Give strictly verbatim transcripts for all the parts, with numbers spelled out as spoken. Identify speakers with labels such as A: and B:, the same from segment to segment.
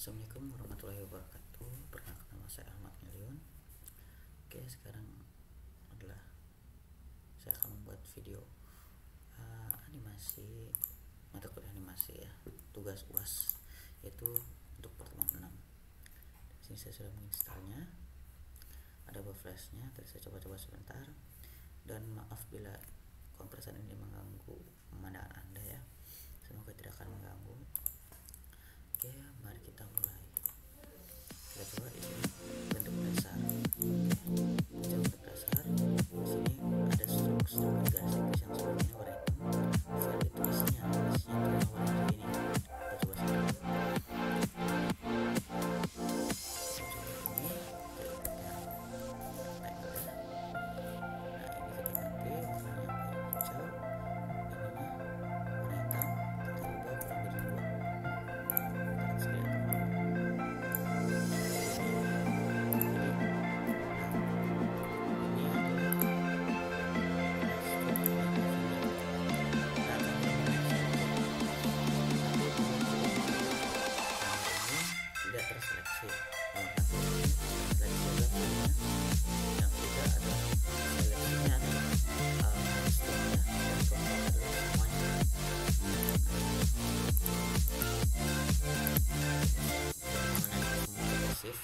A: Assalamualaikum warahmatullahi wabarakatuh. Perkenalkan, nama saya Ahmad Milion. Oke, sekarang adalah saya akan membuat video uh, animasi mata kuliah animasi ya, tugas U A S, yaitu untuk pertemuan enam. Di sini saya sudah menginstalnya, ada buff flashnya. Tadi saya coba-coba sebentar, dan maaf bila kompresan ini mengganggu pemandangan Anda ya. Semoga tidak akan mengganggu. Oke, mari kita mulai. Kita coba di sini bentuk dasar. Oke, coba bentuk dasar. Di sini ada struk-struk garis tipis yang seperti ini warna hitam. File itu isinya, isinya itu yang warna hijau ini. Kita coba sini. Kita coba ini, kita naik udah. Nah, ini kita ganti warnanya hijau. Ininya warna hitam. Kita ubah kurang dari dua. Tidak terseleksi. Seleksi yang ketiga ada seleksinya adalah uh, struknya, dan keempat adalah semuanya. Shift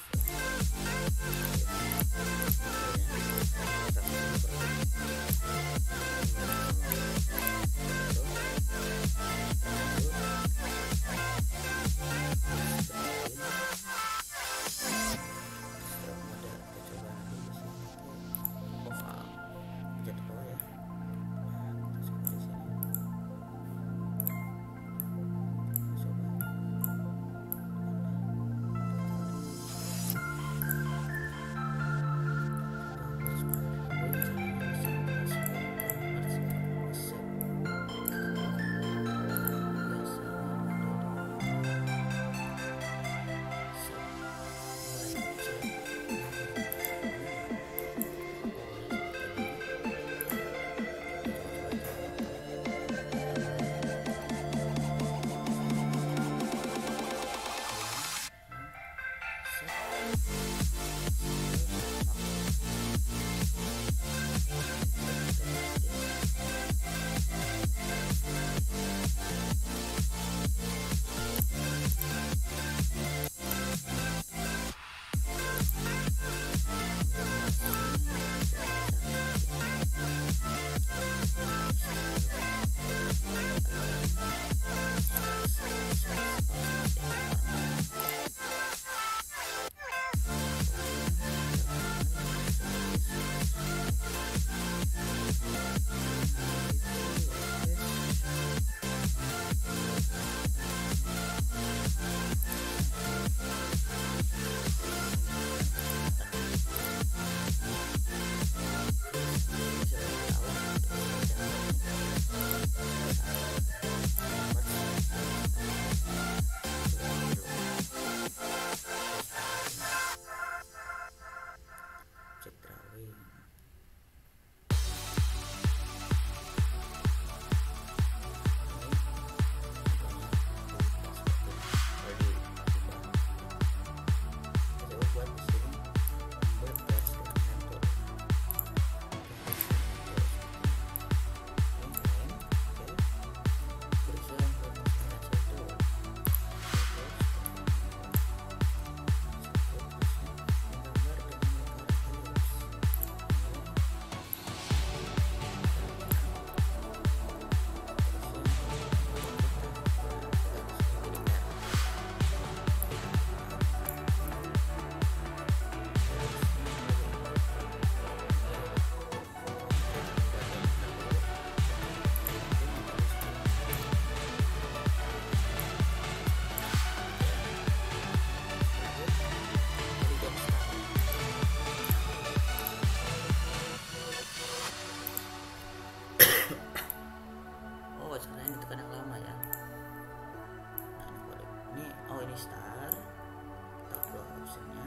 A: star, kita buat optionnya.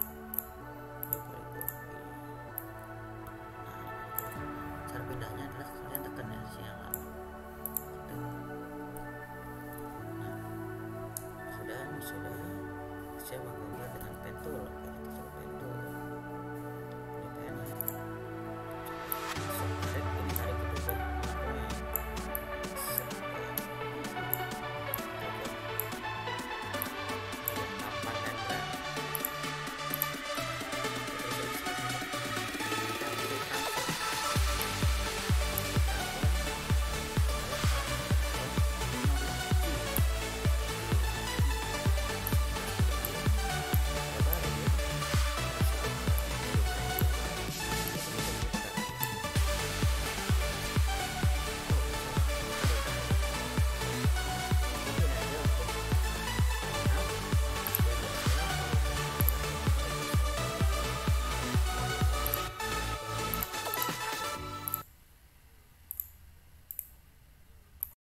A: Nah, cara pindahnya adalah kalian tekan ya si yang lama. Nah, sudah, sudah. saya bakal